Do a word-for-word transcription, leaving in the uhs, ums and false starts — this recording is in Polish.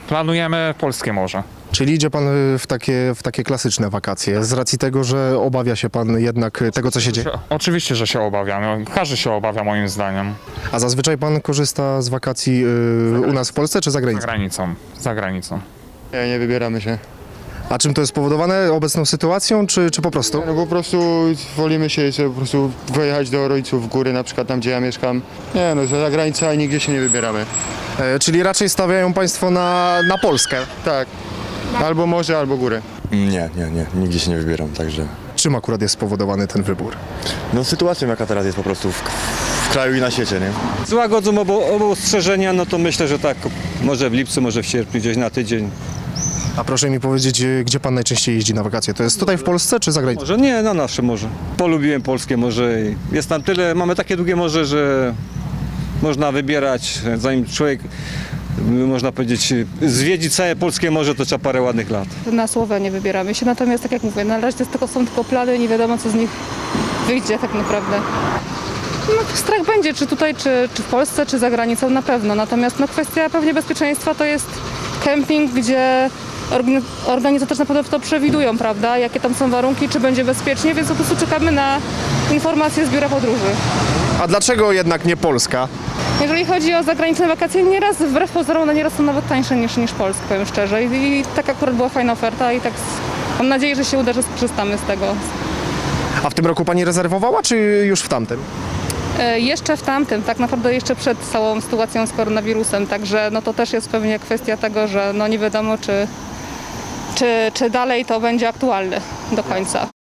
Planujemy polskie morze. Czyli idzie pan w takie, w takie klasyczne wakacje, z racji tego, że obawia się pan jednak tego, co się dzieje? Oczywiście, że się obawiamy. Każdy się obawia, moim zdaniem. A zazwyczaj pan korzysta z wakacji yy, u nas w Polsce czy za Za granicą? granicą. Za granicą. Nie, nie wybieramy się. A czym to jest spowodowane? Obecną sytuacją, czy, czy po prostu? No po prostu wolimy się sobie po prostu wyjechać do rodziców w góry, na przykład tam, gdzie ja mieszkam. Nie no, za granicę i nigdzie się nie wybieramy. E, czyli raczej stawiają państwo na, na Polskę. Tak. Albo morze, albo górę. Nie, nie, nie, nigdzie się nie wybieram, także... Czym akurat jest spowodowany ten wybór? No sytuacją jaka teraz jest po prostu w, w kraju i na świecie, nie? Złagodzą obo, obo ostrzeżenia, no to myślę, że tak, może w lipcu, może w sierpniu, gdzieś na tydzień. A proszę mi powiedzieć, e, gdzie pan najczęściej jeździ na wakacje? To jest tutaj w Polsce, czy za granicą? Może nie, na nasze morze. Polubiłem polskie morze i jest tam tyle, mamy takie długie morze, że można wybierać, zanim człowiek, można powiedzieć, zwiedzi całe polskie morze, to trzeba parę ładnych lat. Na Słowenię wybieramy się, natomiast tak jak mówię, na razie to jest tylko, są tylko plany, nie wiadomo co z nich wyjdzie tak naprawdę. No, strach będzie, czy tutaj, czy, czy w Polsce, czy za granicą, na pewno. Natomiast no, kwestia pewnie bezpieczeństwa to jest kemping, gdzie organi- organizatorzy na pewno to przewidują, prawda, jakie tam są warunki, czy będzie bezpiecznie, więc po prostu czekamy na informacje z biura podróży. A dlaczego jednak nie Polska? Jeżeli chodzi o zagraniczne wakacje, nieraz wbrew pozorom, no nieraz są nawet tańsze niż, niż Polska, powiem szczerze. I, I tak akurat była fajna oferta i tak z, mam nadzieję, że się uda, że skorzystamy z tego. A w tym roku pani rezerwowała, czy już w tamtym? E, jeszcze w tamtym, tak naprawdę jeszcze przed całą sytuacją z koronawirusem, także no to też jest pewnie kwestia tego, że no nie wiadomo, czy, czy, czy dalej to będzie aktualne do końca.